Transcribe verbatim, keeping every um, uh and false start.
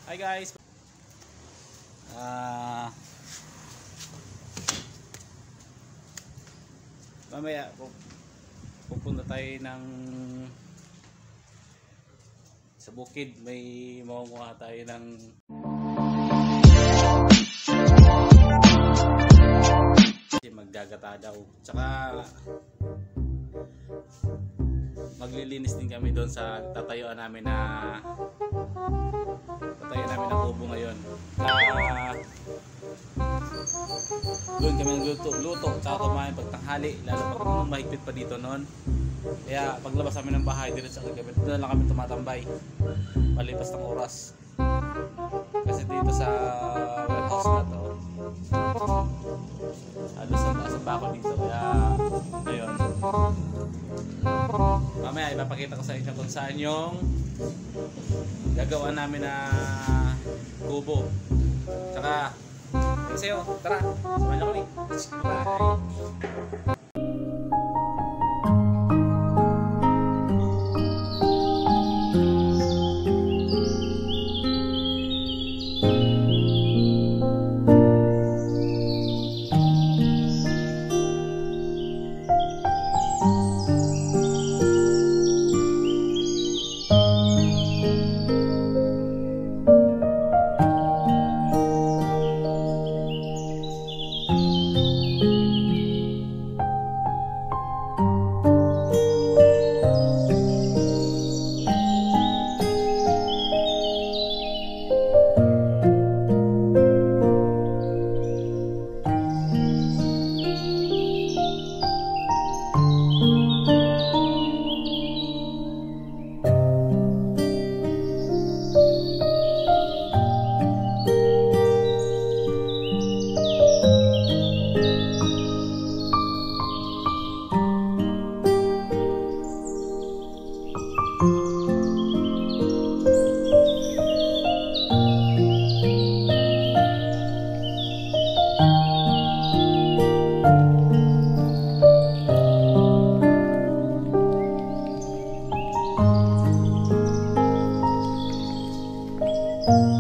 Hi guys. Ah, uh, mamaya pupunta tayo ng sa bukid, may makukuha tayo ng maggagata daw. Tsaka maglilinis din kami doon sa tatayuan namin na tatayuan namin ng kubo ngayon. Uh, doon kami nagluto, luto, tsaka kumain pagtanghali, lalo pag nung mahigpit pa dito noon. Kaya paglabas kami ng bahay, dito sa kami, doon lang kami tumatambay palipas ng oras. Kasi dito sa warehouse na to, halos ang taas ang bako dito. Kaya ngayon, mamaya ipapakita ko sa inyo kung saan yung gagawa namin na kubo. Tsaka sa'yo, tara, samahan niyo kami. Bye! Thank you.